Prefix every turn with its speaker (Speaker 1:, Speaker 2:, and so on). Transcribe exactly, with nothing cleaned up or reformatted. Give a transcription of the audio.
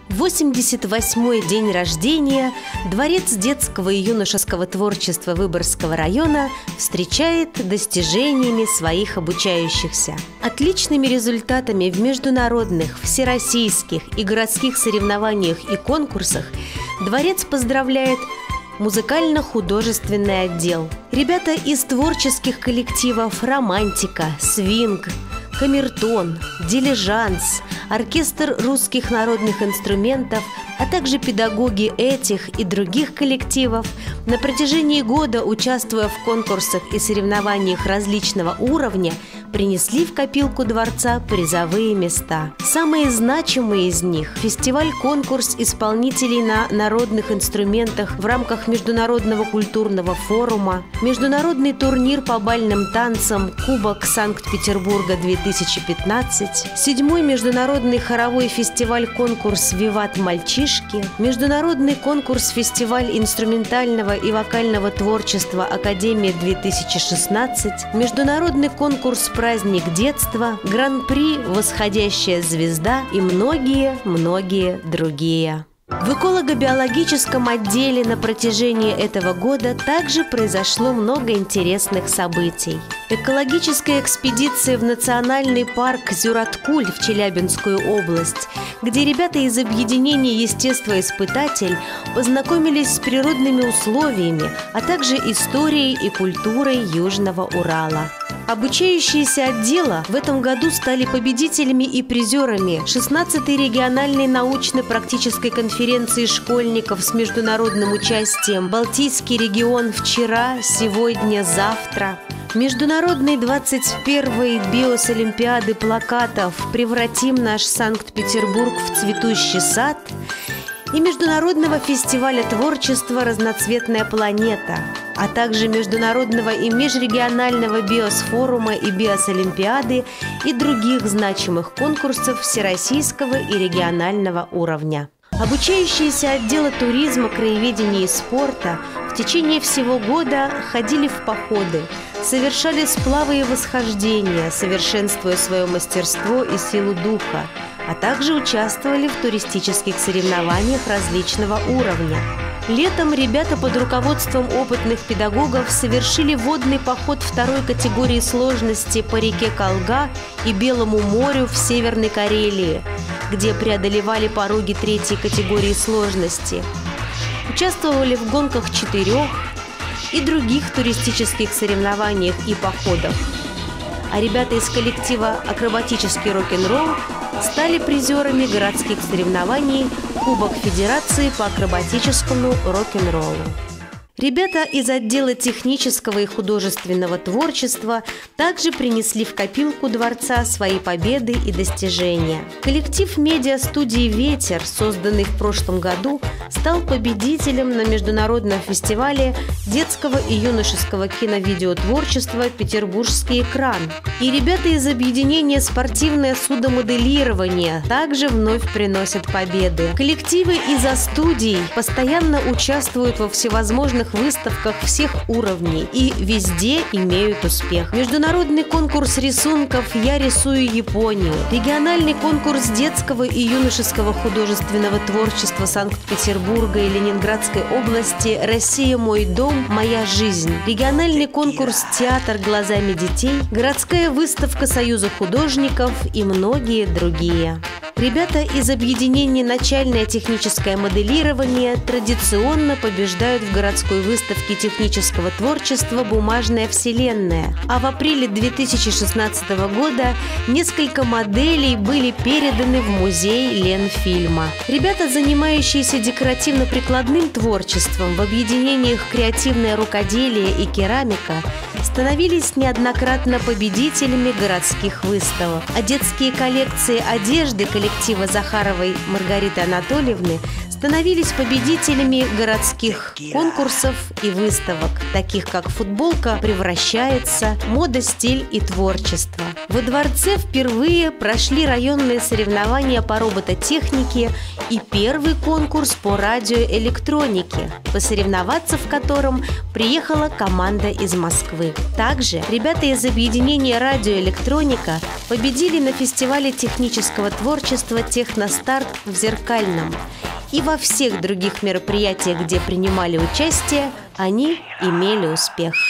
Speaker 1: восемьдесят восьмой день рождения Дворец детского и юношеского творчества Выборгского района встречает достижениями своих обучающихся. Отличными результатами в международных, всероссийских и городских соревнованиях и конкурсах Дворец поздравляет музыкально-художественный отдел. Ребята из творческих коллективов «Романтика», «Свинг», «Камертон», «Дилижанс», оркестр русских народных инструментов, а также педагоги этих и других коллективов на протяжении года, участвуя в конкурсах и соревнованиях различного уровня, принесли в копилку Дворца призовые места. Самые значимые из них – фестиваль-конкурс исполнителей на народных инструментах в рамках Международного культурного форума, международный турнир по бальным танцам «Кубок Санкт-Петербурга-две тысячи пятнадцать», седьмой международный хоровой фестиваль-конкурс «Виват Мальчишки», международный конкурс-фестиваль инструментального и вокального творчества «Академия-две тысячи шестнадцать», международный конкурс «Праздник детства», гран-при «Восходящая звезда» и многие-многие другие. В эколого-биологическом отделе на протяжении этого года также произошло много интересных событий. Экологическая экспедиция в национальный парк Зюраткуль в Челябинскую область, где ребята из объединения «Естествоиспытатель» познакомились с природными условиями, а также историей и культурой Южного Урала. Обучающиеся отдела в этом году стали победителями и призерами шестнадцатой региональной научно-практической конференции школьников с международным участием «Балтийский регион вчера, сегодня, завтра», международной двадцать первой биос-олимпиады плакатов «Превратим наш Санкт-Петербург в цветущий сад» и международного фестиваля творчества «Разноцветная планета», а также международного и межрегионального биосфорума и биос-олимпиады и других значимых конкурсов всероссийского и регионального уровня. Обучающиеся отдела туризма, краеведения и спорта в течение всего года ходили в походы, совершали сплавы и восхождения, совершенствуя свое мастерство и силу духа, а также участвовали в туристических соревнованиях различного уровня. Летом ребята под руководством опытных педагогов совершили водный поход второй категории сложности по реке Колга и Белому морю в Северной Карелии, где преодолевали пороги третьей категории сложности. Участвовали в гонках четырех и других туристических соревнованиях и походах. А ребята из коллектива «Акробатический рок-н-ролл» стали призерами городских соревнований Кубок Федерации по акробатическому рок-н-роллу. Ребята из отдела технического и художественного творчества также принесли в копилку Дворца свои победы и достижения. Коллектив медиа-студии «Ветер», созданный в прошлом году, стал победителем на международном фестивале детского и юношеского киновидеотворчества «Петербургский экран». И ребята из объединения «Спортивное судомоделирование» также вновь приносят победы. Коллективы из студий постоянно участвуют во всевозможных выставках всех уровней и везде имеют успех. Международный конкурс рисунков «Я рисую Японию», региональный конкурс детского и юношеского художественного творчества Санкт-Петербурга и Ленинградской области «Россия. Мой дом. Моя жизнь», региональный конкурс «Театр глазами детей», городская выставка Союза художников и многие другие. Ребята из объединения «Начальное техническое моделирование» традиционно побеждают в городской выставке технического творчества «Бумажная вселенная». А в апреле две тысячи шестнадцатого года несколько моделей были переданы в музей Ленфильма. Ребята, занимающиеся декоративно-прикладным творчеством в объединениях «Креативное рукоделие» и «Керамика», становились неоднократно победителями городских выставок. А детские коллекции одежды коллектива Захаровой Маргариты Анатольевны становились победителями городских конкурсов и выставок, таких как «Футболка превращается», «Мода, стиль и творчество». Во дворце впервые прошли районные соревнования по робототехнике и первый конкурс по радиоэлектронике, посоревноваться в котором приехала команда из Москвы. Также ребята из объединения «Радиоэлектроника» победили на фестивале технического творчества «Техностарт» в Зеркальном. И во всех других мероприятиях, где принимали участие, они имели успех.